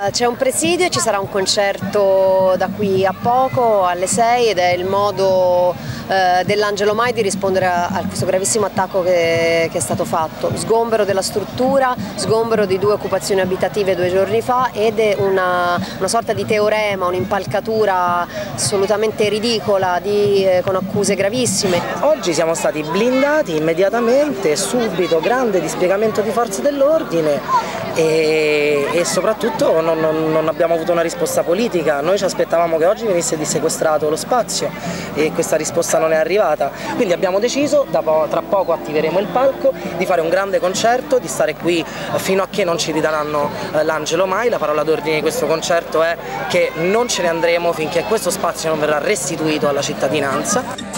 C'è un presidio e ci sarà un concerto da qui a poco, alle 6, ed è il modo dell'Angelo Mai di rispondere a questo gravissimo attacco che è stato fatto. Sgombero della struttura, sgombero di 2 occupazioni abitative 2 giorni fa ed è una sorta di teorema, un'impalcatura assolutamente ridicola con accuse gravissime. Oggi siamo stati blindati immediatamente, subito, grande dispiegamento di forze dell'ordine e soprattutto non abbiamo avuto una risposta politica. Noi ci aspettavamo che oggi venisse dissequestrato lo spazio e questa risposta non è arrivata, quindi abbiamo deciso, tra poco attiveremo il palco, di fare un grande concerto, di stare qui fino a che non ci ridaranno l'Angelo Mai. La parola d'ordine di questo concerto è che non ce ne andremo finché questo spazio non verrà restituito alla cittadinanza.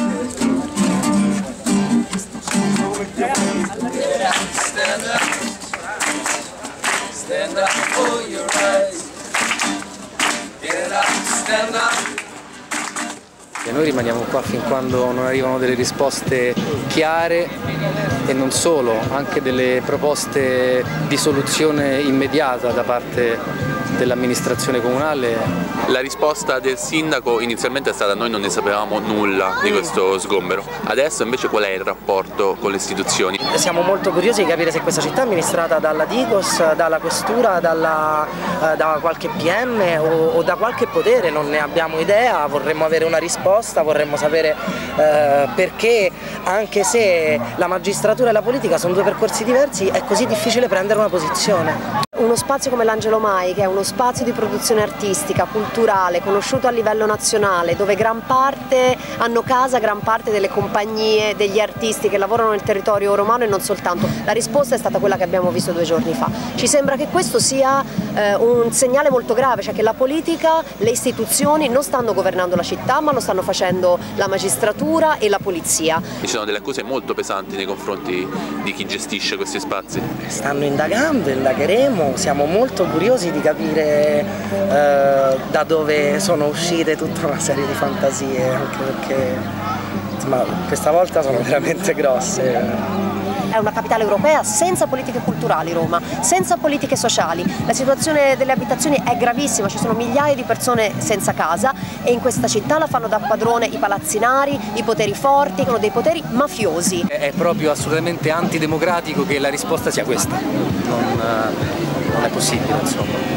Stand up for your rights. Get up, stand up. E noi rimaniamo qua fin quando non arrivano delle risposte chiare e non solo, anche delle proposte di soluzione immediata da parte dell'amministrazione comunale. La risposta del sindaco inizialmente è stata: noi non ne sapevamo nulla di questo sgombero. Adesso invece qual è il rapporto con le istituzioni? Siamo molto curiosi di capire se questa città è amministrata dalla Digos, dalla questura, da qualche PM o da qualche potere, non ne abbiamo idea, vorremmo avere una risposta, vorremmo sapere perché, anche se la magistratura e la politica sono 2 percorsi diversi, è così difficile prendere una posizione. Uno spazio come l'Angelo Mai, che è uno spazio di produzione artistica, culturale, conosciuto a livello nazionale, dove hanno casa gran parte delle compagnie, degli artisti che lavorano nel territorio romano e non soltanto. La risposta è stata quella che abbiamo visto 2 giorni fa. Ci sembra che questo sia un segnale molto grave, cioè che la politica, le istituzioni non stanno governando la città, ma lo stanno facendo la magistratura e la polizia. Ci sono delle accuse molto pesanti nei confronti di chi gestisce questi spazi. Stanno indagando, indagheremo. Siamo molto curiosi di capire da dove sono uscite tutta una serie di fantasie, anche perché insomma, questa volta sono veramente grosse. È una capitale europea senza politiche culturali, Roma, senza politiche sociali. La situazione delle abitazioni è gravissima, ci sono migliaia di persone senza casa e in questa città la fanno da padrone i palazzinari, i poteri forti, sono dei poteri mafiosi. È proprio assolutamente antidemocratico che la risposta sia questa, non è possibile, insomma.